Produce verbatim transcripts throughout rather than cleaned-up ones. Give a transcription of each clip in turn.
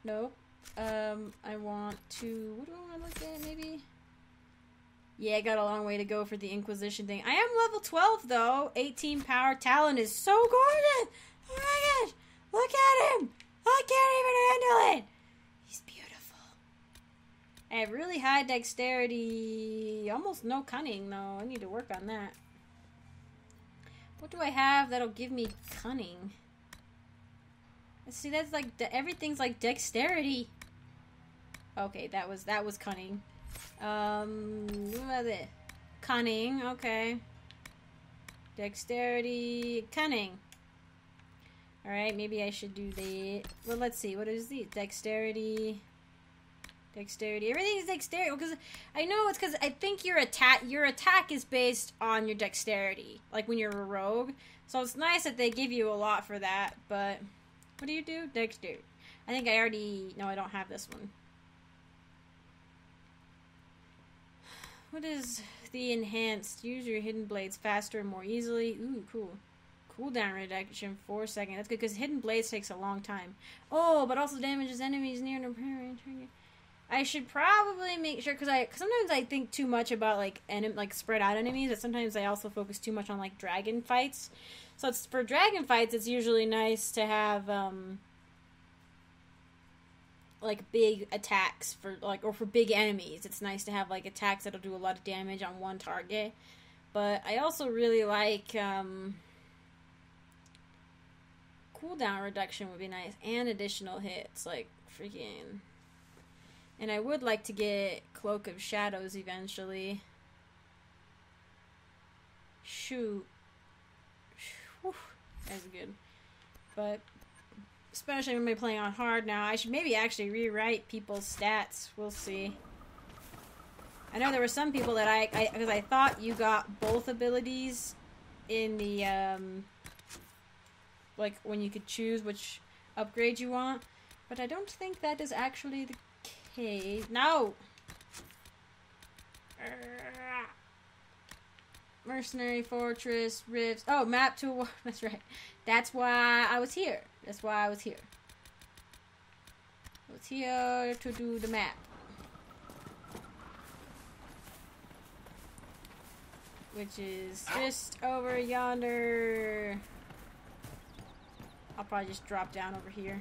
Nope. Um, I want to... What do I want to look at, maybe? Yeah, I got a long way to go for the Inquisition thing. I am level twelve, though. eighteen power. Talon is so gorgeous! Oh my gosh! Look at him! I can't even handle it! He's beautiful. I have really high dexterity. Almost no cunning, though. I need to work on that. What do I have that'll give me cunning? See, that's like... De everything's like dexterity. Okay, that was that was cunning. Um, what about it? Cunning, okay. Dexterity, cunning. Alright, maybe I should do the... Well, let's see. What is the dexterity? Dexterity. Everything is dexterity. Because I know it's because I think your attack your attack is based on your dexterity. Like when you're a rogue. So it's nice that they give you a lot for that. But what do you do? Dexterity. I think I already... No, I don't have this one. What is the enhanced? Use your hidden blades faster and more easily. Ooh, cool. Cooldown reduction, four seconds. That's good because hidden blades takes a long time. Oh, but also damages enemies near and apparent. I should probably make sure because I cause sometimes I think too much about like enem like spread out enemies, but sometimes I also focus too much on like dragon fights. So it's for dragon fights. It's usually nice to have um. like big attacks for like or for big enemies. It's nice to have like attacks that'll do a lot of damage on one target. But I also really like um cooldown reduction would be nice and additional hits, like freaking. And I would like to get Cloak of Shadows eventually. Shoot. Whew. That's good. But especially when we're playing on hard now. I should maybe actually rewrite people's stats. We'll see. I know there were some people that I... Because I, I thought you got both abilities in the... Um, like, when you could choose which upgrade you want. But I don't think that is actually the case. No! Mercenary Fortress, Rifts. Oh, map to... That's right. That's why I was here. That's why I was here. I was here to do the map. Which is just over yonder. I'll probably just drop down over here.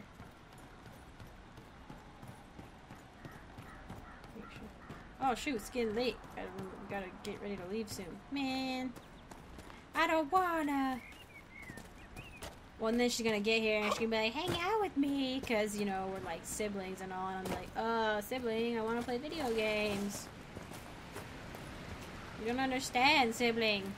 Oh shoot, it's getting late. Gotta, gotta get ready to leave soon. Man, I don't wanna. Well, and then she's gonna get here and she's gonna be like, hang out with me, because, you know, we're like siblings and all, and I'm like, uh, sibling, I wanna play video games. You don't understand, sibling.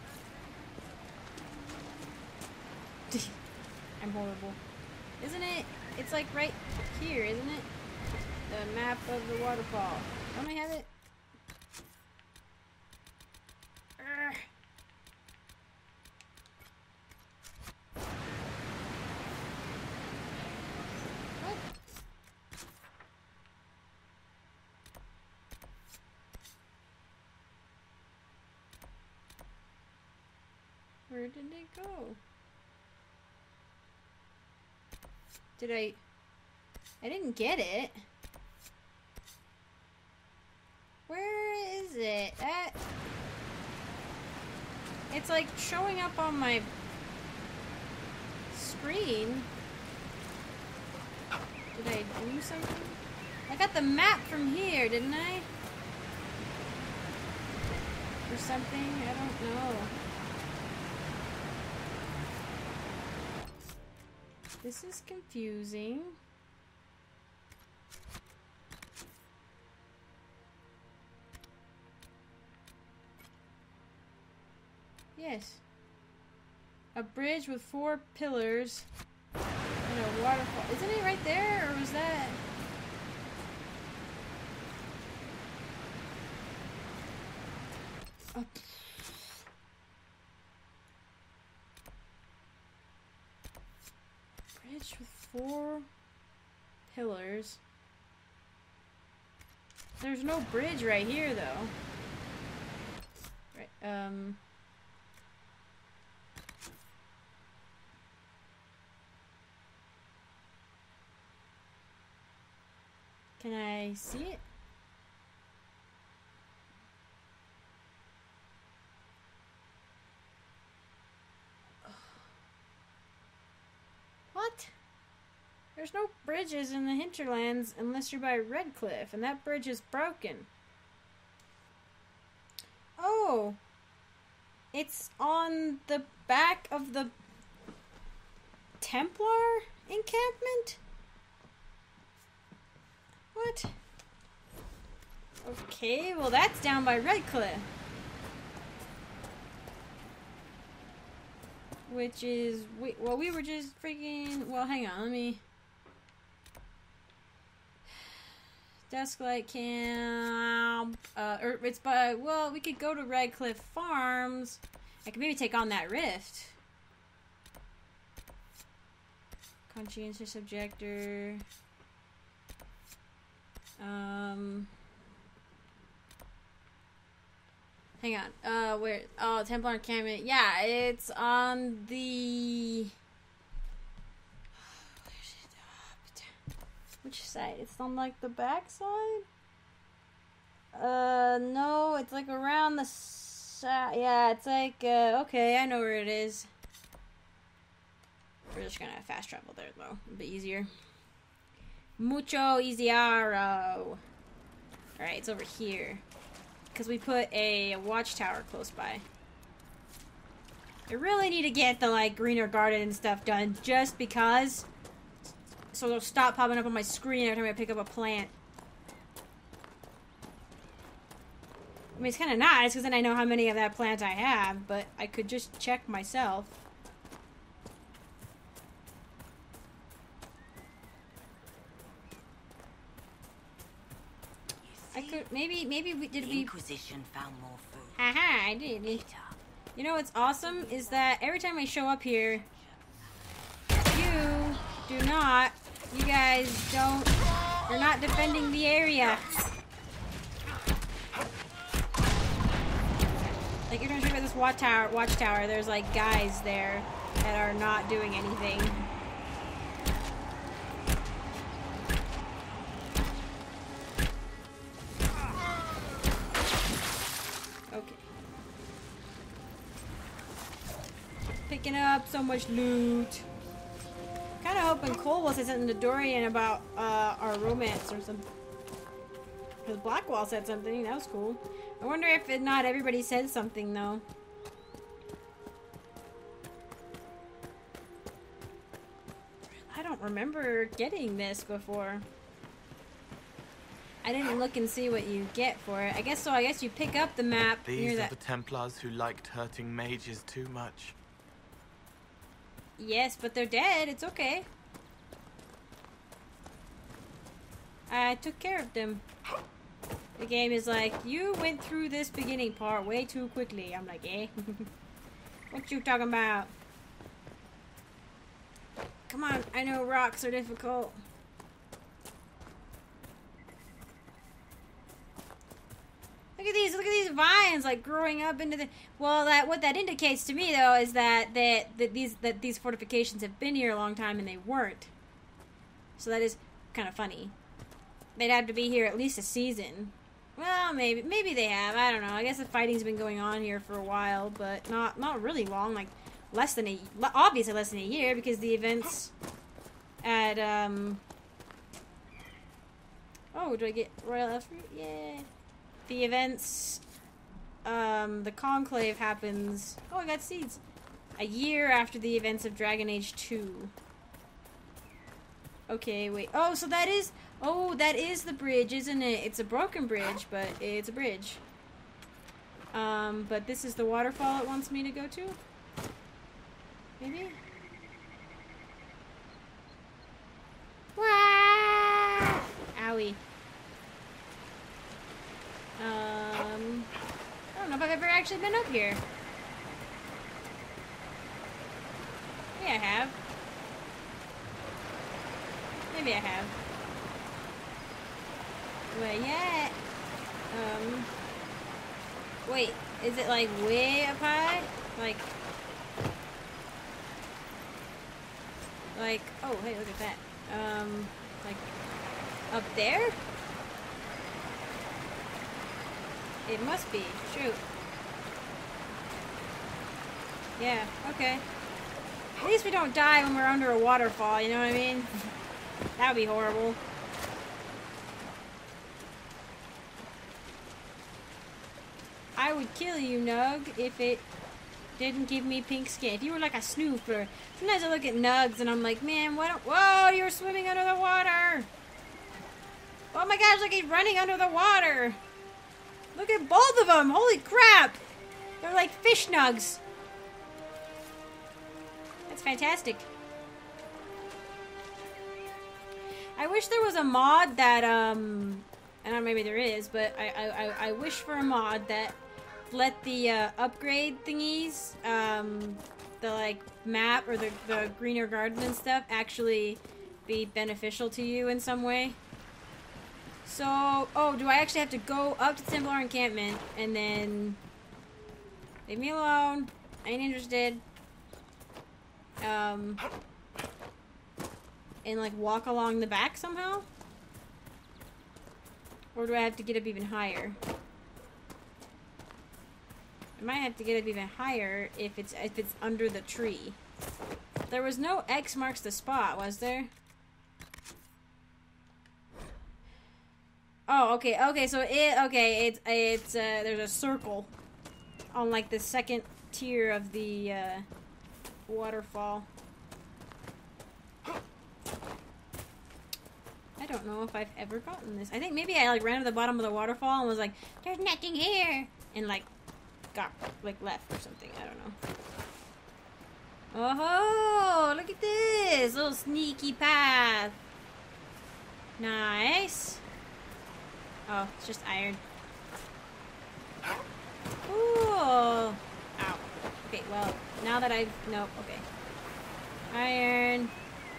I'm horrible. Isn't it? It's like right here, isn't it? The map of the waterfall. Don't I have it? Urgh. Where did it go? Did I... I didn't get it. Where is it? That... It's like showing up on my screen. Did I do something? I got the map from here, didn't I? Or something? I don't know. This is confusing. Yes. A bridge with four pillars and a waterfall. Isn't it right there, or was that... Oh. Bridge with four pillars. There's no bridge right here, though. Right, um... Can I see it? What? There's no bridges in the Hinterlands unless you're by Redcliffe, and that bridge is broken. Oh! It's on the back of the Templar encampment? What? Okay, well that's down by Redcliffe. Which is, wait, well we were just freaking, well hang on, let me... Dusklight Camp, uh, or it's by, well, we could go to Redcliffe Farms. I could maybe take on that rift. Conscientious Objector. Um, hang on, uh, where, oh, Templar Encampment, yeah, it's on the... Which side? It's on like the back side? Uh, no, it's like around the side. Yeah, it's like, uh, okay, I know where it is. We're just gonna fast travel there though, a bit easier. Mucho easiero. Alright, it's over here. Because we put a watchtower close by. I really need to get the, like, greener garden and stuff done just because. So it'll stop popping up on my screen every time I pick up a plant. I mean, it's kind of nice because then I know how many of that plant I have, but I could just check myself. I could, maybe, maybe we, did we... Inquisition found more food. Haha, I did. You know what's awesome is that every time I show up here, you do not... You guys don't... You're not defending the area. Like, you're trying to figure out this watchtower, watchtower, there's, like, guys there that are not doing anything. Okay. Picking up so much loot. Kind of hoping Cole will say something to Dorian about uh, our romance or something. Because Blackwall said something, that was cool. I wonder if it, not everybody said something though. I don't remember getting this before. I didn't look and see what you get for it. I guess so. I guess you pick up the map. These near are that. the Templars who liked hurting mages too much. Yes, but they're dead. It's okay. I took care of them. The game is like, you went through this beginning part way too quickly. I'm like, eh? What you talking about? Come on, I know rocks are difficult. Look at these, look at these vines, like growing up into the. Well, that what that indicates to me though is that that that these that these fortifications have been here a long time and they weren't. So that is kind of funny. They'd have to be here at least a season. Well, maybe maybe they have. I don't know. I guess the fighting's been going on here for a while, but not not really long. Like less than a obviously less than a year because the events at um. Oh, do I get Royal Elf Fruit? Yeah. The events, um, the Conclave happens, oh, I got seeds, a year after the events of Dragon Age two. Okay, wait, oh, so that is, oh, that is the bridge, isn't it? It's a broken bridge, but it's a bridge. Um, but this is the waterfall it wants me to go to? Maybe? Wah! Owie. Um, I don't know if I've ever actually been up here. Maybe I have. Maybe I have. Wait, yeah. Um, wait, is it like way up high? Like, like, oh, hey, look at that. Um, like, up there? It must be. Shoot. Yeah, okay. At least we don't die when we're under a waterfall, you know what I mean? That would be horrible. I would kill you, Nug, if it didn't give me pink skin. If you were like a snooper. Sometimes I look at Nugs and I'm like, man, what? Whoa, you're swimming under the water. Oh my gosh, look, he's running under the water. Look at both of them. Holy crap. They're like fish Nugs. That's fantastic. I wish there was a mod that, um, I don't know, maybe there is, but I, I, I wish for a mod that let the uh, upgrade thingies, um, the like map or the, the greener garden and stuff actually be beneficial to you in some way. So, oh, do I actually have to go up to Templar Encampment and then leave me alone? I ain't interested. Um, and like walk along the back somehow? Or do I have to get up even higher? I might have to get up even higher if it's if it's under the tree. There was no X marks the spot, was there? Oh, okay, okay, so it okay, it's it's uh there's a circle on like the second tier of the uh waterfall. I don't know if I've ever gotten this. I think maybe I like ran to the bottom of the waterfall and was like, there's nothing here, and like got like left or something. I don't know. Oh, look at this little sneaky path. Nice. Oh, it's just iron. Ooh. Ow. Okay, well, now that I've nope. Okay. Iron.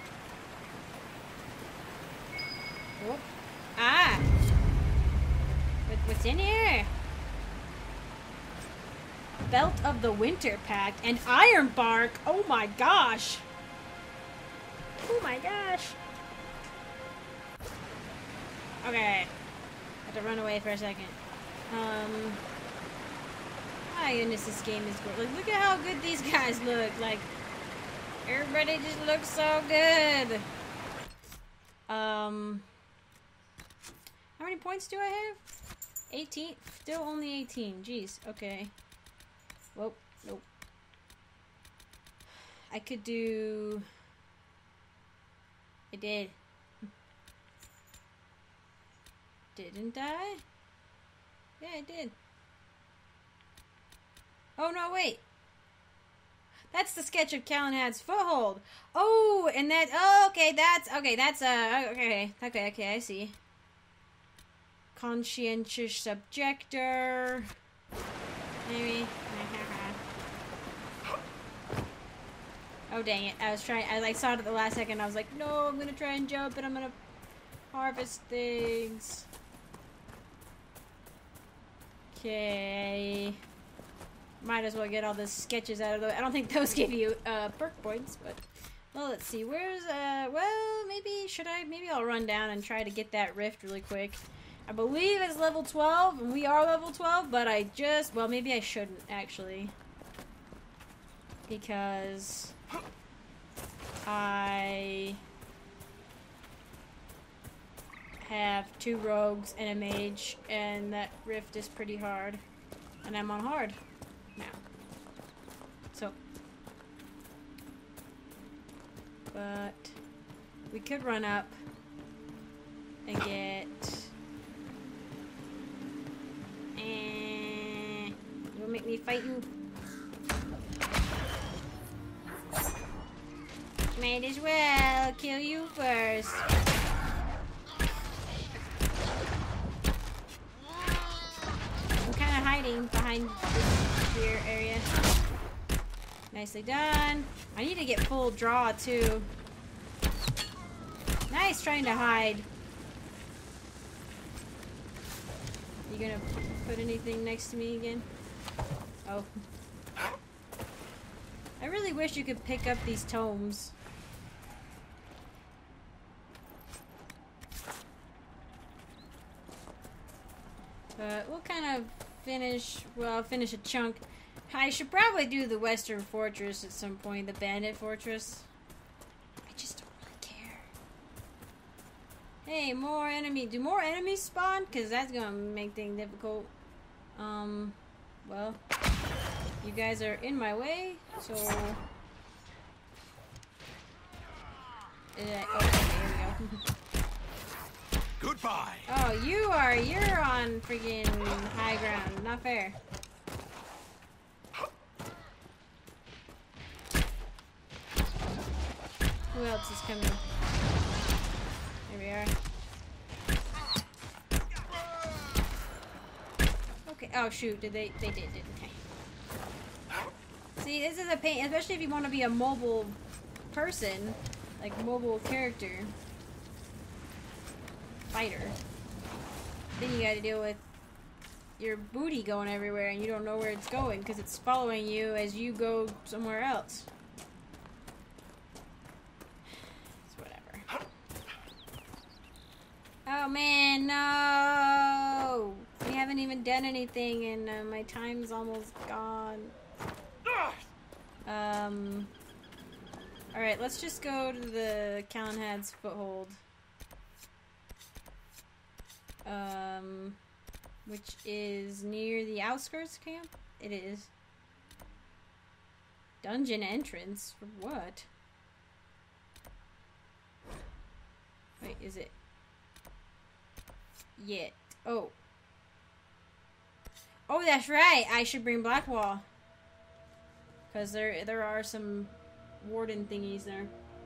Whoop. Ah. What, what's in here? Belt of the Winter Pact and iron bark. Oh my gosh. Oh my gosh. Okay. I have to run away for a second. Um. My goodness, this game is good. Like, look at how good these guys look. Like, everybody just looks so good. Um. How many points do I have? eighteen? Still only eighteen. Jeez. Okay. Whoa. Nope. I could do... I did. Didn't I? Yeah, I did. Oh, no, wait. That's the sketch of Calenhad's Foothold. Oh, and that... Oh, okay, that's... Okay, that's... Uh, okay, okay, okay, I see. Conscientious Objector. Maybe. Oh, dang it. I was trying... I, like, saw it at the last second. I was like, no, I'm gonna try and jump, and I'm gonna harvest things. Okay. Might as well get all the sketches out of the way. I don't think those give you uh, perk points, but... Well, let's see. Where's... Uh, well, maybe... Should I... Maybe I'll run down and try to get that rift really quick. I believe it's level twelve, and we are level twelve, but I just... Well, maybe I shouldn't, actually. Because... I... have two rogues and a mage, and that rift is pretty hard. And I'm on hard now. So... But... We could run up and get... Eh, you'll make me fight you. Might as well kill you first. I'm kind of hiding behind this here area. Nicely done. I need to get full draw too. Nice trying to hide. You gonna put anything next to me again? Oh. I really wish you could pick up these tomes. But we'll kind of finish, well, finish a chunk. I should probably do the Western Fortress at some point, the Bandit Fortress. I just don't really care. Hey, more enemy. Do more enemies spawn? Because that's going to make things difficult. Um, well, you guys are in my way, so... Uh, okay, here we go. Goodbye. Oh, you are, you're on freaking high ground. Not fair. Who else is coming? Here we are. Okay, oh shoot, did they, they did, didn't they? See, this is a pain, especially if you want to be a mobile person, like mobile character. Fighter. Then you gotta deal with your booty going everywhere and you don't know where it's going because it's following you as you go somewhere else. It's whatever. Oh man, no! We haven't even done anything and uh, my time's almost gone. Um. Alright, let's just go to the Calenhad's Foothold. Um, which is near the outskirts camp? It is. Dungeon entrance? For what? Wait, is it? Yeah. Oh. Oh, that's right! I should bring Blackwall. Because there, there are some warden thingies there.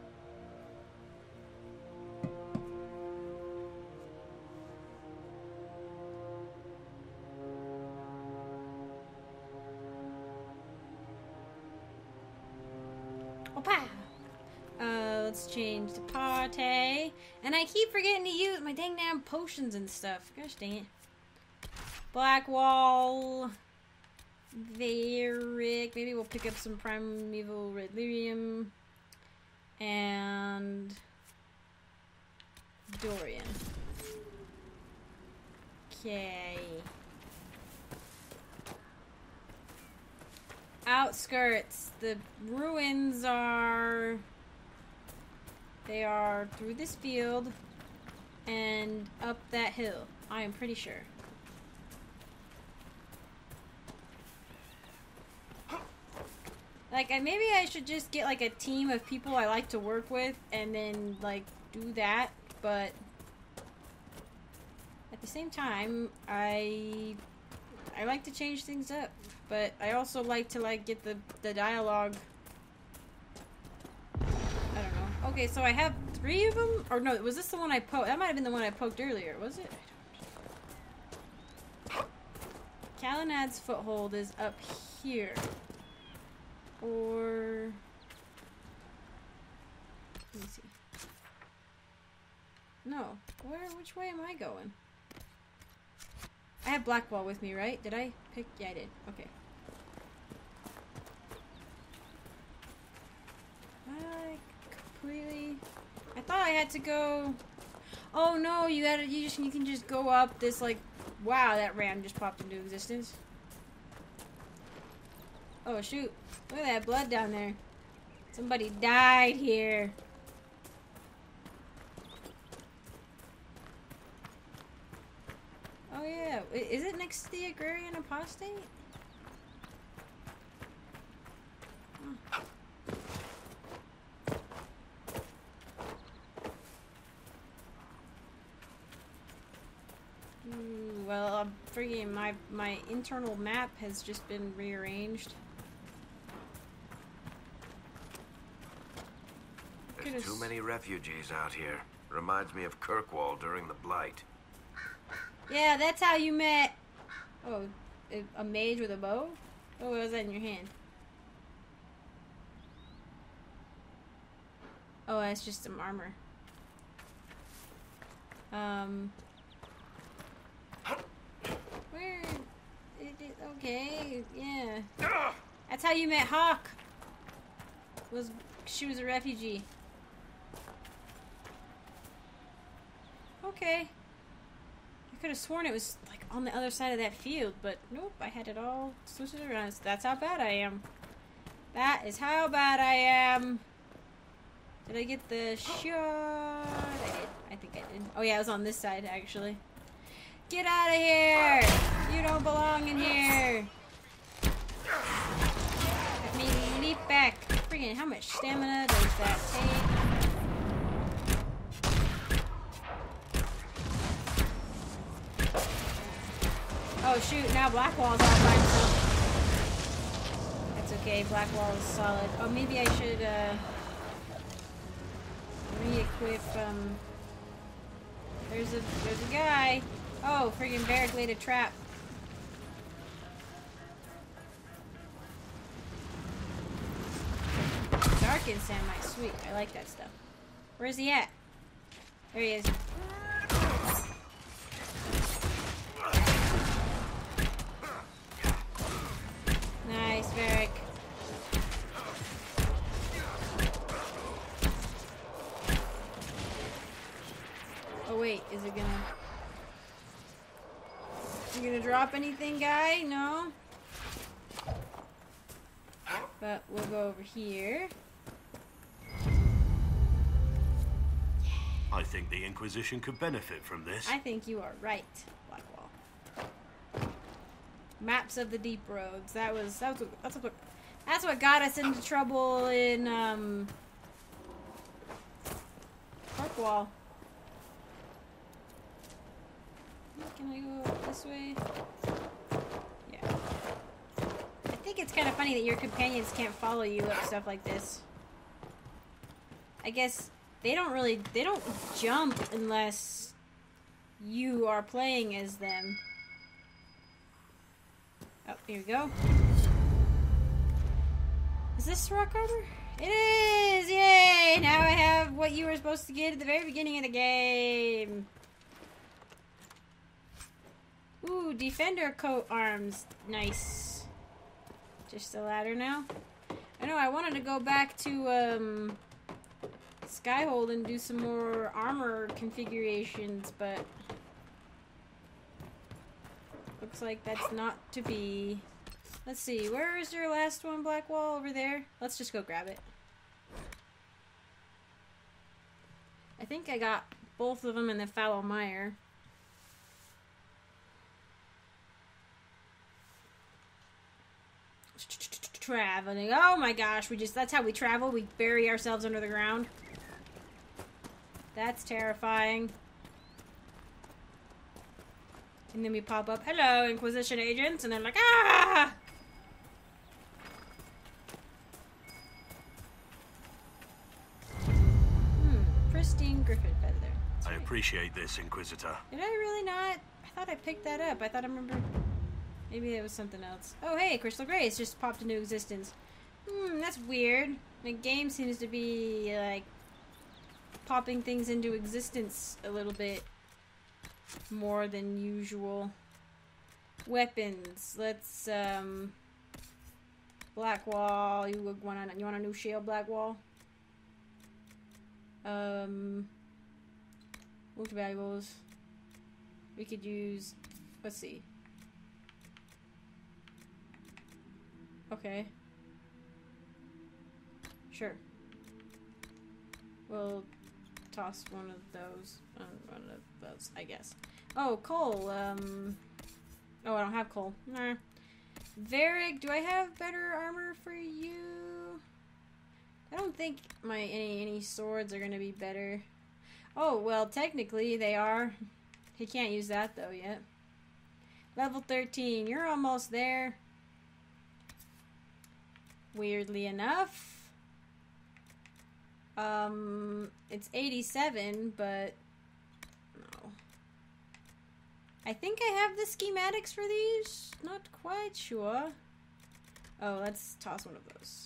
Uh, let's change to party. And I keep forgetting to use my dang damn potions and stuff. Gosh dang it. Blackwall. Varick. Maybe we'll pick up some primeval red lyrium. And Dorian. Okay. Outskirts. The ruins are... They are through this field and up that hill. I am pretty sure. Like, I, maybe I should just get, like, a team of people I like to work with and then, like, do that. But at the same time, I... I like to change things up. But I also like to, like, get the, the dialogue... I don't know. Okay, so I have three of them? Or no, was this the one I poked? That might have been the one I poked earlier, was it? Calenhad's Foothold is up here. Or... Let me see. No. Where? Which way am I going? I have Blackwall with me, right? Did I pick? Yeah, I did. Okay. I completely... I thought I had to go... Oh no, you gotta, you just, you can just go up this, like... Wow, that ram just popped into existence. Oh shoot. Look at that blood down there. Somebody died here. Oh yeah. Is it next to the Agrarian Apostate? Oh. Ooh, well, I'm freaking my my internal map has just been rearranged. There's too many refugees out here. Reminds me of Kirkwall during the Blight. Yeah, that's how you met. Oh, a, a mage with a bow? Oh, what was that in your hand? Oh, that's just some armor. Um. Where? It, it, okay, yeah. That's how you met Hawk. Was she was a refugee. Okay. I could have sworn it was like on the other side of that field, but nope, I had it all switched around. That's how bad I am. That is how bad I am. Did I get the shot? I did. I think I did. Oh yeah, it was on this side actually. Get out of here! You don't belong in here. Let me leap back. Freaking, how much stamina does that take? Oh shoot, now Blackwall's all by himself. That's okay, Blackwall is solid. Oh, maybe I should, uh... re-equip, um... There's a, there's a guy! Oh, friggin' Barrack laid a trap. Darkened Sandmite, sweet. I like that stuff. Where's he at? There he is. Nice, Varric. Oh wait, is it gonna... You gonna drop anything, guy? No? But we'll go over here. I think the Inquisition could benefit from this. I think you are right, Blackwall. Maps of the deep roads. That was that was what, that's what that's what got us into trouble in um Parkwall. Can I go this way? Yeah. I think it's kind of funny that your companions can't follow you up stuff like this. I guess they don't really they don't jump unless you are playing as them. Oh, here we go. Is this rock armor? It is! Yay! Now I have what you were supposed to get at the very beginning of the game. Ooh, Defender coat arms. Nice. Just a ladder now. I know I wanted to go back to um, Skyhold and do some more armor configurations, but looks like that's not to be. Let's see, where is your last one, Blackwall? Over there? Let's just go grab it. I think I got both of them in the fallow mire. Traveling. Oh my gosh, we just, that's how we travel. We bury ourselves under the ground. That's terrifying. And then we pop up, hello, Inquisition agents, and they're like, ah! Hmm, pristine griffin feather. That's I right. appreciate this, Inquisitor. Did I really not? I thought I picked that up. I thought I remember. Maybe it was something else. Oh, hey, Crystal Grace just popped into existence. Hmm, that's weird. The game seems to be, like, popping things into existence a little bit more than usual. Weapons. Let's, um... Blackwall. You want a, you want a new shield, Blackwall? Um... Most valuables. We could use... Let's see. Okay. Sure. We'll toss one of those. Uh, one of those, I guess. Oh, coal. Um. Oh, I don't have coal. Nah. Varric, do I have better armor for you? I don't think my any any swords are gonna be better. Oh well, technically they are. He can't use that though yet. Level thirteen. You're almost there. Weirdly enough. Um, it's eighty-seven, but no. I think I have the schematics for these. Not quite sure. Oh, let's toss one of those.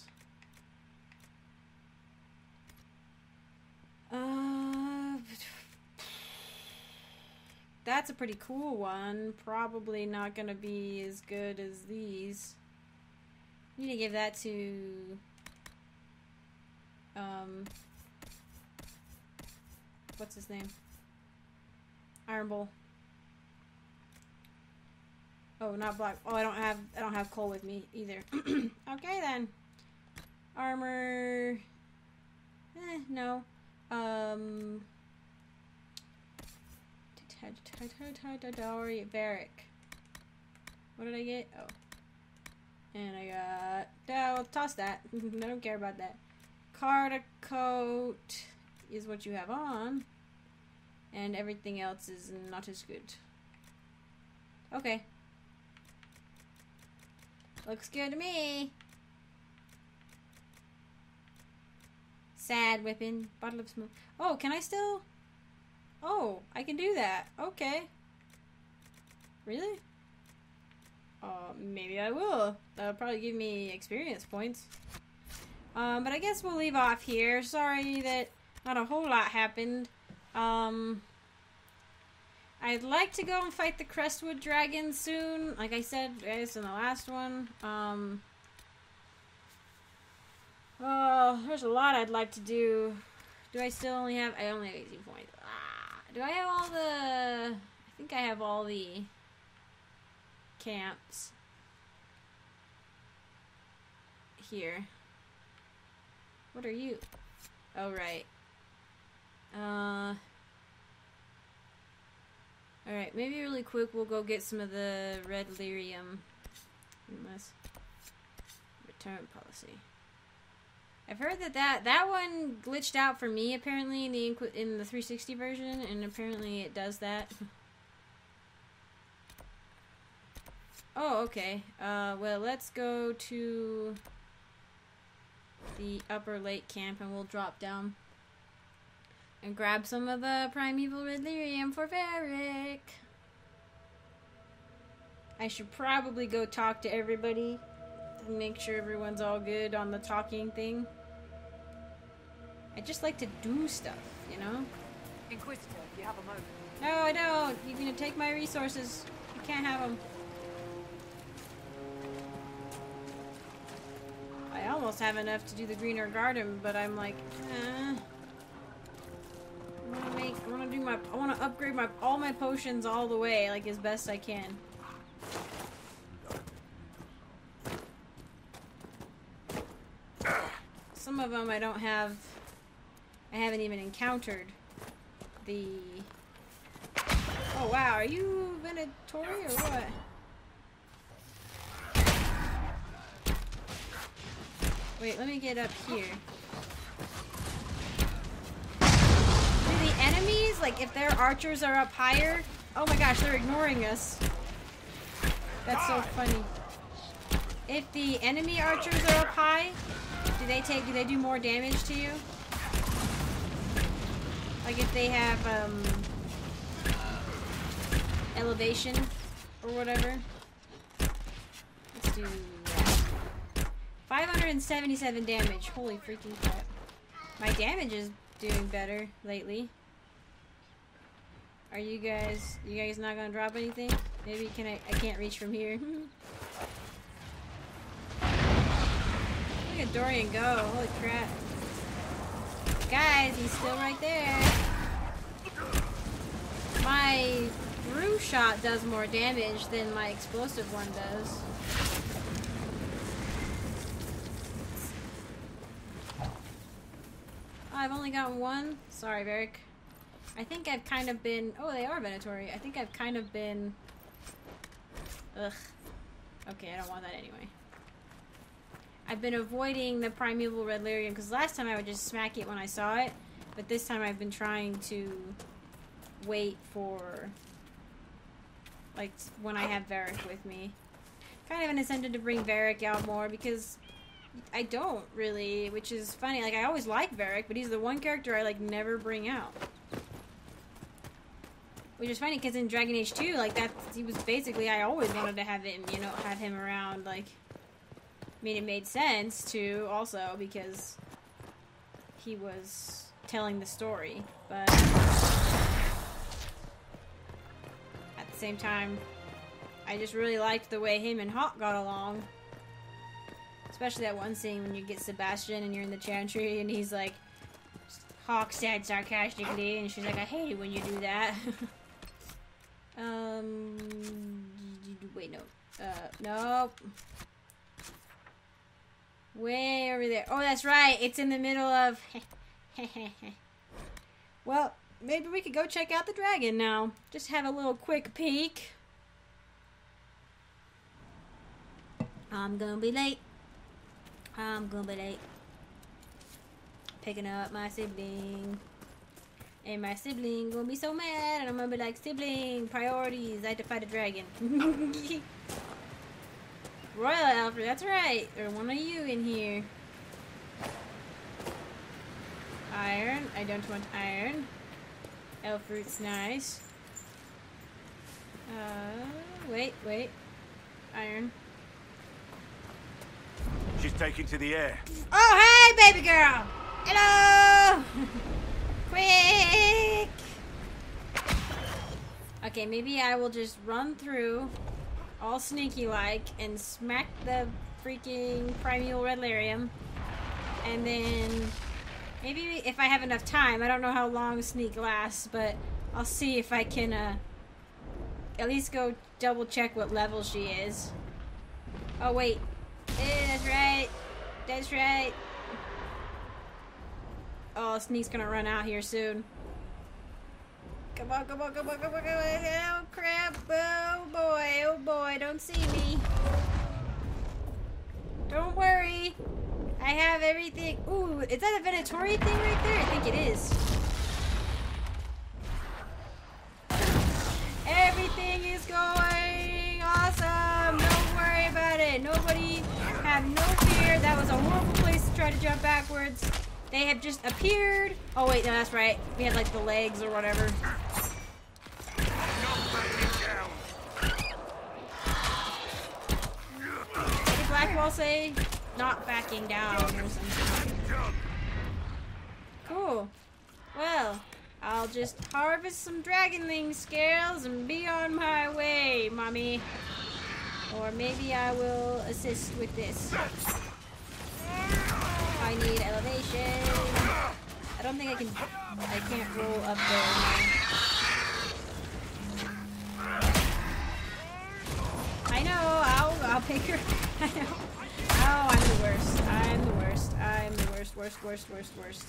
Uh, that's a pretty cool one. Probably not gonna be as good as these. Need to give that to um what's his name? Iron Bull. Oh, not black. Oh, I don't have I don't have coal with me either. Okay then. Armor. Eh, no. Um. Varric. What did I get? Oh. And I got. No, toss that. I don't care about that. Carter coat is what you have on. And everything else is not as good. Okay. Looks good to me. Sad whipping. Bottle of smoke. Oh, can I still? Oh, I can do that. Okay. Really? Uh, maybe I will. That'll probably give me experience points. Um, but I guess we'll leave off here. Sorry that not a whole lot happened. Um, I'd like to go and fight the Crestwood Dragon soon. Like I said, guys, in the last one. Um, oh, there's a lot I'd like to do. Do I still only have... I only have eighteen points. Ah, do I have all the... I think I have all the camps here. What are you? Oh, right. Uh... Alright, maybe really quick we'll go get some of the red lyrium. Unless... Return policy. I've heard that, that that one glitched out for me apparently in the in the three sixty version, and apparently it does that. Oh, okay. Uh, well, let's go to the upper lake camp and we'll drop down and grab some of the primeval red lyrium for Varric. I should probably go talk to everybody and make sure everyone's all good on the talking thing. I just like to do stuff, you know? Inquisitor, you have a moment. No, I don't. You're gonna take my resources. You can't have them. I almost have enough to do the greener garden, but I'm like, eh. I wanna make, I wanna do my, I wanna upgrade my, all my potions all the way, like, as best I can. Some of them I don't have, I haven't even encountered the... Oh wow, are you Venatori or what? Wait, let me get up here. Do the enemies, like if their archers are up higher, oh my gosh, they're ignoring us. That's so funny. If the enemy archers are up high, do they take, do they do more damage to you? Like if they have, um, elevation or whatever. Let's do that. five hundred seventy-seven damage. Holy freaking crap. My damage is doing better lately. Are you guys, you guys not gonna drop anything? Maybe can I, I can't reach from here. Look at Dorian go. Holy crap. Guys, he's still right there. My brew shot does more damage than my explosive one does. Oh, I've only gotten one. Sorry, Varric. I think I've kind of been... Oh, they are Venatori. I think I've kind of been... Ugh. Okay, I don't want that anyway. I've been avoiding the primeval red lyrium because last time I would just smack it when I saw it, but this time I've been trying to wait for, like, when I have Varric with me. Kind of an incentive to bring Varric out more because I don't really, which is funny. Like, I always like Varric, but he's the one character I, like, never bring out. Which is funny because in Dragon Age two, like, that, he was basically, I always wanted to have him, you know, have him around, like... I mean, it made sense, too, also, because he was telling the story, but at the same time, I just really liked the way him and Hawk got along. Especially that one scene when you get Sebastian and you're in the chantry, and he's like, Hawk said sarcastically, and she's like, I hate it when you do that. um, Wait, no. Uh, nope. Way over there. Oh, that's right. It's in the middle of... Well, maybe we could go check out the dragon now. Just have a little quick peek. I'm gonna be late. I'm gonna be late. Picking up my sibling. And my sibling gonna be so mad. And I'm gonna be like, sibling, priorities. I have to fight a dragon. Royal Alfred, that's right. Or one of you in here. Iron. I don't want iron. Elf fruit's nice. Uh, wait, wait. Iron. She's taking to the air. Oh, hey, baby girl! Hello! Quick! Okay, maybe I will just run through, all sneaky-like, and smack the freaking primeval red lyrium. And then... Maybe if I have enough time, I don't know how long sneak lasts, but I'll see if I can uh, at least go double check what level she is. Oh wait, eh, that's right, that's right. Oh, sneak's gonna run out here soon. Come on, come on, come on, come on, come on, oh crap, oh boy, oh boy, don't see me. Don't worry. I have everything. Ooh, is that a Venatori thing right there? I think it is. Everything is going awesome. Don't worry about it. Nobody have no fear. That was a horrible place to try to jump backwards. They have just appeared. Oh wait, no, that's right. We had like the legs or whatever. What did Blackwall say? Not backing down or something. Cool. Well, I'll just harvest some dragonling scales and be on my way, mommy. Or maybe I will assist with this. I need elevation. I don't think I can. I can't roll up there. I know. I'll. I'll pick her. I know. Oh, I'm the worst. I'm the worst. I'm the worst, worst, worst, worst, worst.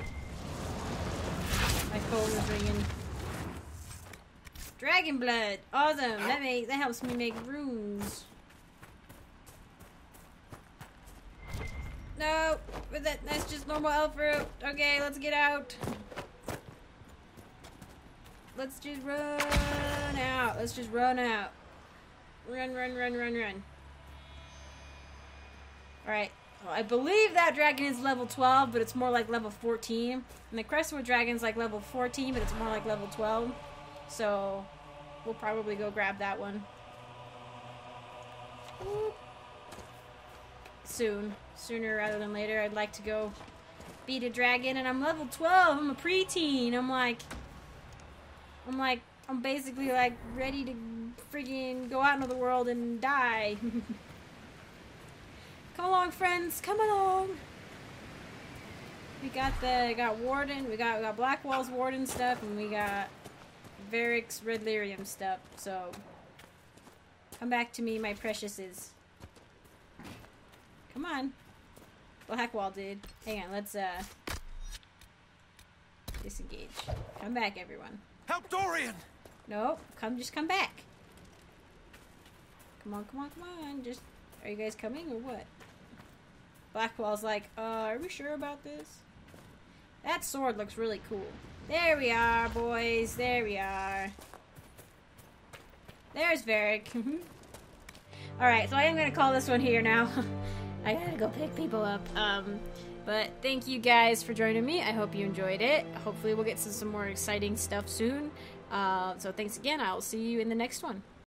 My phone is ringing. Dragon blood. Awesome. That makes that helps me make runes. No, but that that's just normal elf fruit. Okay, let's get out. Let's just run out. Let's just run out. Run, run, run, run, run. Alright, well, I believe that dragon is level twelve, but it's more like level fourteen. And the Crestwood dragon's like level fourteen, but it's more like level twelve. So, we'll probably go grab that one. Whoop. Soon. Sooner rather than later. I'd like to go beat a dragon, and I'm level twelve. I'm a preteen. I'm like... I'm like... I'm basically like ready to friggin' go out into the world and die. Come along, friends. Come along. We got the got Warden. We got we got Blackwall's Warden stuff, and we got Varric's Red Lyrium stuff. So come back to me, my preciouses. Come on. Blackwall, dude. Hang on. Let's uh disengage. Come back, everyone. Help Dorian! Nope. Come. Just come back. Come on. Come on. Come on. Just. Are you guys coming or what? Blackwall's like, uh, are we sure about this? That sword looks really cool. There we are, boys. There we are. There's Varric. Alright, so I am going to call this one here now. I gotta go pick people up. Um, but thank you guys for joining me. I hope you enjoyed it. Hopefully we'll get to some more exciting stuff soon. Uh, so thanks again. I'll see you in the next one.